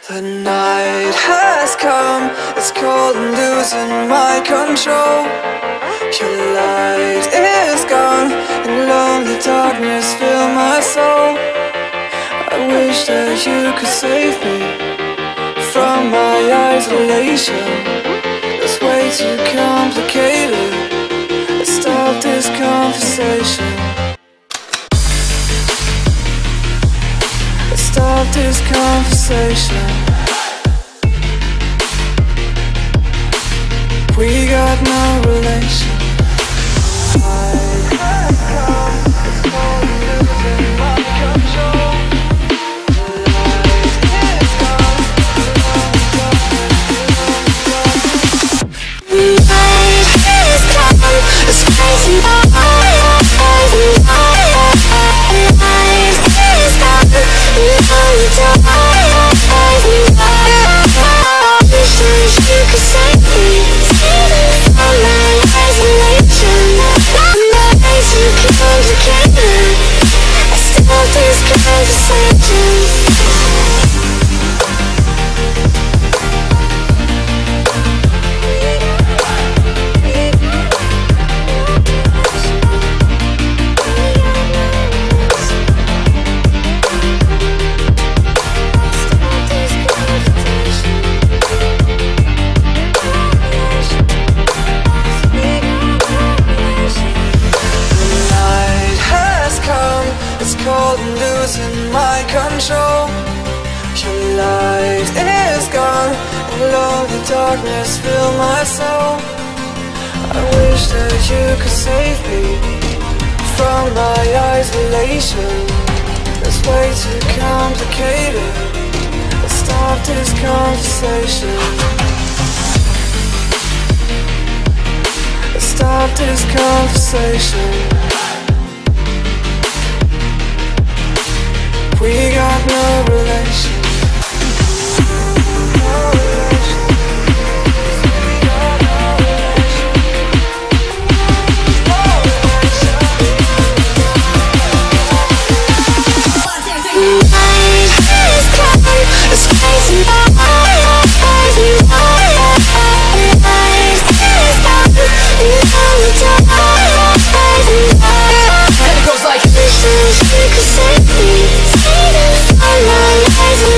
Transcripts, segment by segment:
The night has come, it's cold and losing my control. Your light is gone, and lonely darkness fill my soul. I wish that you could save me from my isolation. It's way too complicated. Let's stop this conversation. Let's stop this conversation. We got no relation. Losing my control. Your light is gone, and lonely darkness fill my soul. I wish that you could save me from my isolation. It's way too complicated. Let's stop this conversation. Let's stop this conversation. We got no relation. No relation. We got no relation. No relation. Night is coming, it's crazy. Night is coming, you know we don't. And it goes like, wish that you could save me.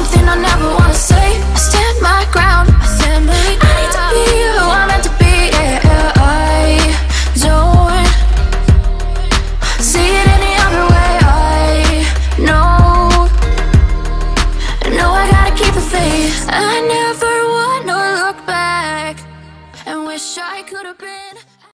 something I never wanna say. I stand my ground. I need to be who I'm meant to be. Yeah, I don't see it any other way. I know I gotta keep the faith. I never wanna look back and wish I could have been